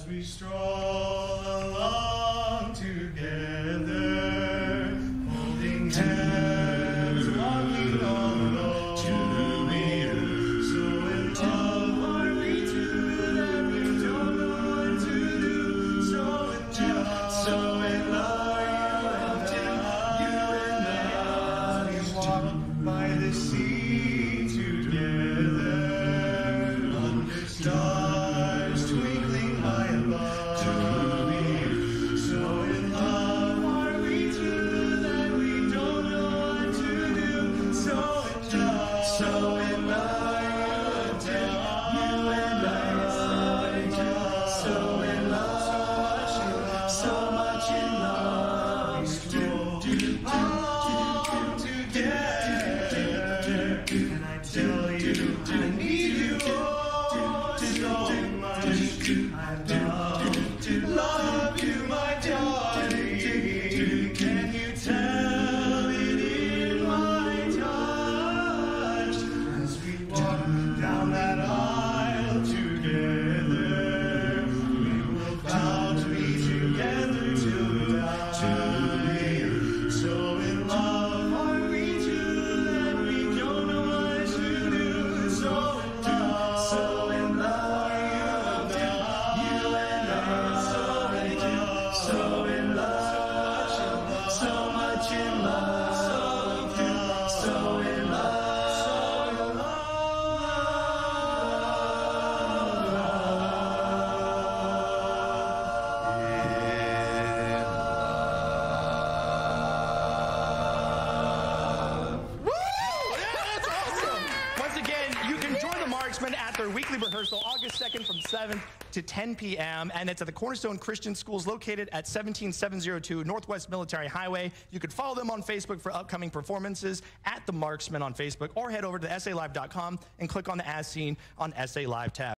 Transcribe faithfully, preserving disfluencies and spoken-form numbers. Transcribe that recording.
As we stroll along together, holding hands, walking all alone, to me, so in love are we two that we don't know what to do. So in love, so in love, you and I, we walk by the sea together, under stars twinkling high above. To me, so in love are we two that we don't know what to do. So in love, so in love, you and I, so in love, so much in love. We stroll along together, and I tell you I need you oh, so much. I love to love you, my darling. Can you tell it in my touch? As we walk down that aisle together, we will vow to be together till we die. So in love are we two that we don't know what to do. So in love, so in love, you and I, so in love, so in love, so much in love, so in love, so in Woo! Yeah, that's awesome. Once again, you can join the Marksmen at their weekly rehearsal August second from seven to ten p m and it's at the Cornerstone Christian Schools located at seventeen seven oh two Northwest Military Highway. You can follow them on Facebook for upcoming performances at the Marksmen on Facebook, or head over to S A live dot com and click on the As Seen on S A Live tab.